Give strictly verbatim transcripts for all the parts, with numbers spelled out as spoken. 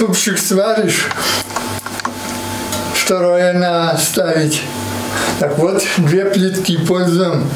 супчик сваришь, второе надо ставить. Так вот, две плитки пользуем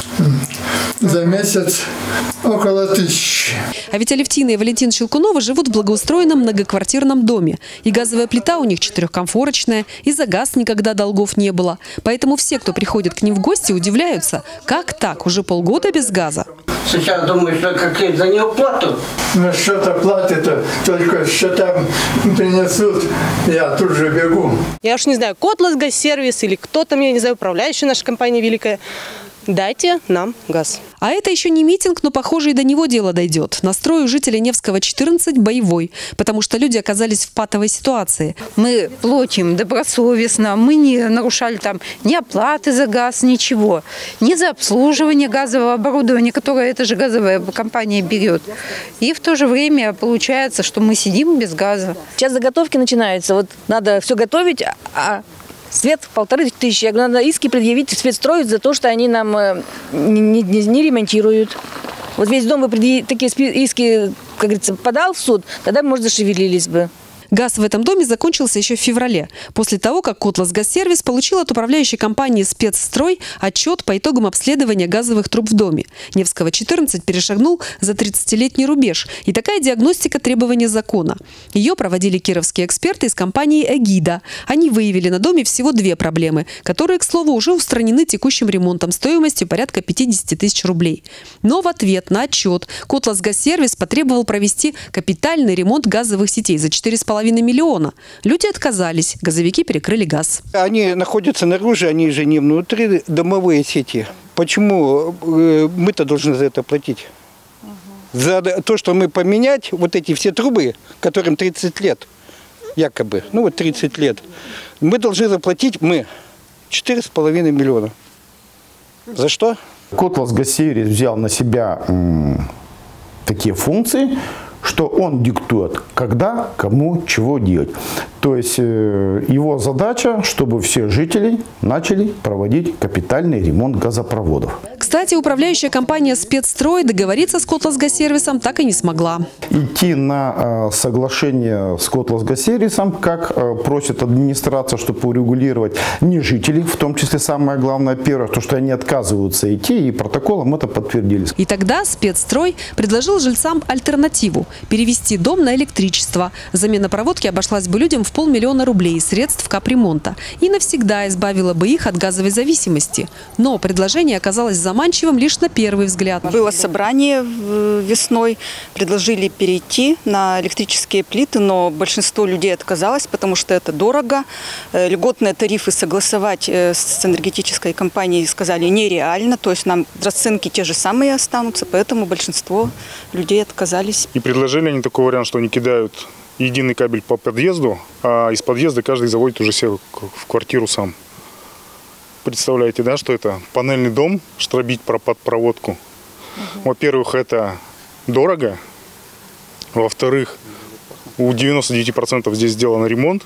за месяц около тысячи. А ведь Алевтина и Валентин Щелкунова живут в благоустроенном многоквартирном доме. И газовая плита у них четырехкомфорочная, и за газ никогда долгов не было. Поэтому все, кто приходит к ним в гости, удивляются, как так, уже полгода без газа. Сейчас думаю, что как за неуплату. Ну что-то платят, только счета принесут, я тут же бегу. Я уж не знаю, Котласгазсервис или кто там, я не знаю, управляющая наша компания великая. Дайте нам газ. А это еще не митинг, но, похоже, и до него дело дойдет. Настрой у жителей Невского четырнадцать боевой, потому что люди оказались в патовой ситуации. Мы платим добросовестно, мы не нарушали там ни оплаты за газ, ничего. Ни за обслуживание газового оборудования, которое эта же газовая компания берет. И в то же время получается, что мы сидим без газа. Сейчас заготовки начинаются. Вот надо все готовить, а свет полторы тысячи. Я говорю, надо иски предъявить, спецстроить за то, что они нам не, не, не ремонтируют. Вот весь дом бы предъяв... такие иски, как говорится, подал в суд, тогда, может, зашевелились бы. Газ в этом доме закончился еще в феврале, после того, как Котласгазсервис получил от управляющей компании «Спецстрой» отчет по итогам обследования газовых труб в доме. Невского четырнадцать перешагнул за тридцатилетний рубеж. И такая диагностика требования закона. Ее проводили кировские эксперты из компании «Эгида». Они выявили на доме всего две проблемы, которые, к слову, уже устранены текущим ремонтом стоимостью порядка пятидесяти тысяч рублей. Но в ответ на отчет Котласгазсервис потребовал провести капитальный ремонт газовых сетей за четыре с половиной миллиона. Люди отказались, газовики перекрыли газ. Они находятся наружу, они же не внутри, домовые сети. Почему мы-то должны за это платить? Угу. За то, что мы поменять вот эти все трубы, которым тридцать лет, якобы, ну вот тридцать лет, мы должны заплатить, мы, четыре с половиной миллиона. За что? Котласгазсервис взял на себя м, такие функции, что он диктует, когда, кому, чего делать. То есть э, его задача, чтобы все жители начали проводить капитальный ремонт газопроводов. Кстати, управляющая компания «Спецстрой» договориться с Котласгазсервисом так и не смогла. Идти на э, соглашение с Котласгазсервисом, как э, просит администрация, чтобы урегулировать, не жители, в том числе самое главное, первое, то, что они отказываются идти, и протоколом это подтвердили. И тогда «Спецстрой» предложил жильцам альтернативу – перевести дом на электричество. Замена проводки обошлась бы людям в полмиллиона рублей средств капремонта и навсегда избавила бы их от газовой зависимости. Но предложение оказалось заманчивым лишь на первый взгляд. Было собрание весной, предложили перейти на электрические плиты, но большинство людей отказалось, потому что это дорого. Льготные тарифы согласовать с энергетической компанией сказали нереально, то есть нам расценки те же самые останутся, поэтому большинство людей отказались. И предложили они такой вариант, что они кидают единый кабель по подъезду, а из подъезда каждый заводит уже себе в квартиру сам. Представляете, да, что это панельный дом, штробить под проводку. Угу. Во-первых, это дорого. Во-вторых, у девяноста девяти процентов здесь сделан ремонт.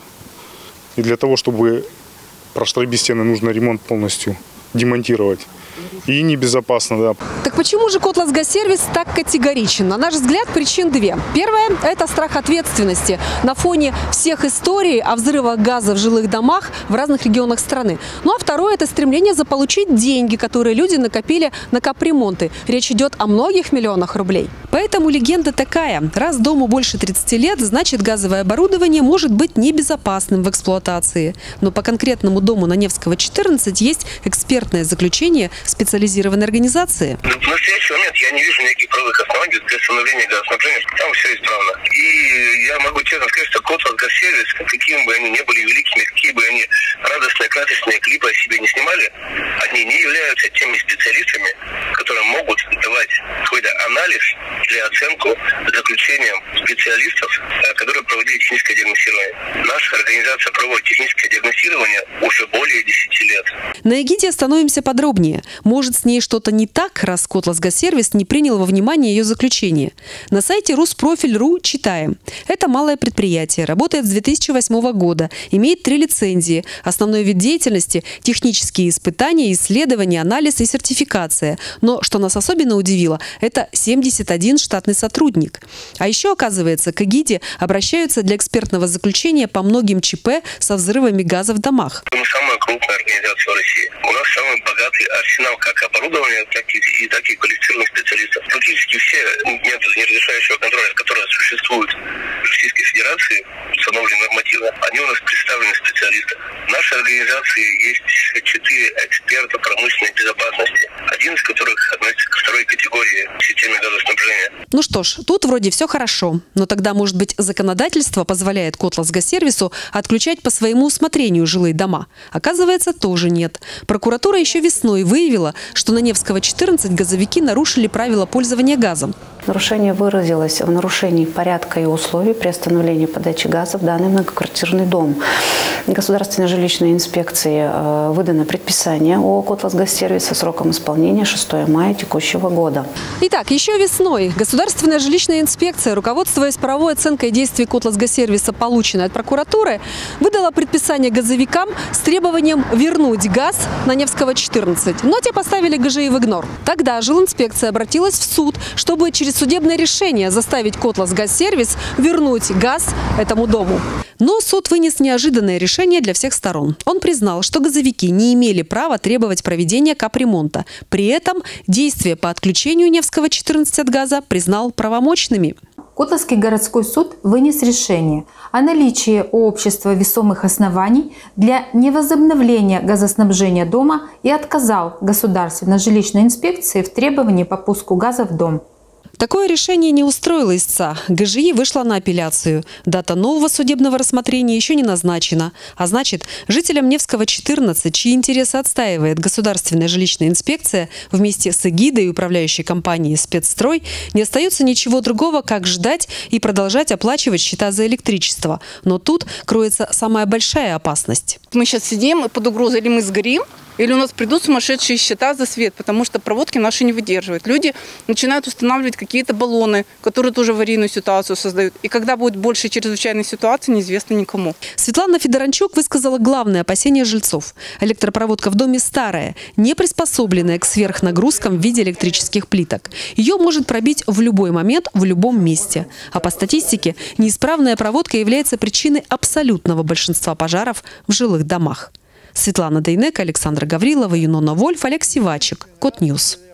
И для того, чтобы проштробить стены, нужно ремонт полностью демонтировать. И небезопасно, да. Так почему же Котласгазсервис так категоричен? На наш взгляд, причин две. Первая – это страх ответственности на фоне всех историй о взрывах газа в жилых домах в разных регионах страны. Ну а второе – это стремление заполучить деньги, которые люди накопили на капремонты. Речь идет о многих миллионах рублей. Поэтому легенда такая. Раз дому больше тридцати лет, значит газовое оборудование может быть небезопасным в эксплуатации. Но по конкретному дому на Невского четырнадцать есть экспертное заключение специализированной организации. В настоящий момент я не вижу никаких правовых оснований для установления газоснабжения. Там все исправно. И я могу честно сказать, что Котласгазсервис, какими бы они ни были великими, какие бы они радостные, красочные клипы о себе не снимали, они не являются теми специалистами, которые могут давать какой-то анализ для оценку заключением специалистов, которые проводили техническое диагностирование. Наша организация проводит техническое диагностирование уже более десяти лет. На Эгиде остановимся подробнее. Может, с ней что-то не так, раз Котласгазсервис не принял во внимание ее заключение. На сайте Руспрофиль точка ру читаем. Это малое предприятие, работает с две тысячи восьмого года, имеет три лицензии. Основной вид деятельности – технические испытания, исследования, анализ и сертификация. Но, что нас особенно удивило, это семьдесят один штатный сотрудник. А еще, оказывается, к Эгиде обращаются для экспертного заключения по многим ЧП со взрывами газа в домах. Мы самая крупная организация в России. У нас самый богатый арсенал как оборудования, так и, и, так и квалифицированных специалистов. Практически все методы неразрешающего контроля, которые существуют в Российской Федерации, установлены нормативно, они у нас представлены специалисты. В нашей организации есть четыре эксперта промышленной безопасности, один из которых относится ко второй категории системы газоснабжения. Ну что ж, тут вроде все хорошо. Но тогда, может быть, законодательство позволяет Котласгазсервису отключать по своему усмотрению жилые дома? Оказывается, тоже нет. Прокуратура еще весной выявила, что на Невского, четырнадцать газовики нарушили правила пользования газом. Нарушение выразилось в нарушении порядка и условий при остановлении подачи газа в данный многоквартирный дом. Государственной жилищной инспекции выдано предписание о Котласгазсервис со сроком исполнения шестого мая текущего года. Итак, еще весной Государственная жилищная инспекция, руководствуясь правовой оценкой действий Котласгазсервиса, полученной от прокуратуры, выдала предписание газовикам с требованием вернуть газ на Невского, четырнадцать. Но те поставили ГЖИ в игнор. Тогда жилинспекция обратилась в суд, чтобы через судебное решение заставить Котласгазсервис вернуть газ этому дому. Но суд вынес неожиданное решение для всех сторон. Он признал, что газовики не имели права требовать проведения капремонта. При этом действия по отключению Невского, четырнадцать от газа признал правомочными. Котласский городской суд вынес решение о наличии у общества весомых оснований для невозобновления газоснабжения дома и отказал Государственной жилищной инспекции в требовании по пуску газа в дом. Такое решение не устроило истца. ГЖИ вышла на апелляцию. Дата нового судебного рассмотрения еще не назначена. А значит, жителям Невского, четырнадцать, чьи интересы отстаивает Государственная жилищная инспекция вместе с Эгидой и управляющей компанией «Спецстрой», не остается ничего другого, как ждать и продолжать оплачивать счета за электричество. Но тут кроется самая большая опасность. Мы сейчас сидим под угрозой, или мы сгорим, или у нас придут сумасшедшие счета за свет, потому что проводки наши не выдерживают. Люди начинают устанавливать какие-то баллоны, которые тоже аварийную ситуацию создают. И когда будет больше чрезвычайной ситуации, неизвестно никому. Светлана Федоранчук высказала главное опасение жильцов. Электропроводка в доме старая, не приспособленная к сверхнагрузкам в виде электрических плиток. Ее может пробить в любой момент, в любом месте. А по статистике, неисправная проводка является причиной абсолютного большинства пожаров в жилых домах. Светлана Дейнека, Александра Гаврилова, Юнона Вольф, Олег Сивачек. Код Ньюс.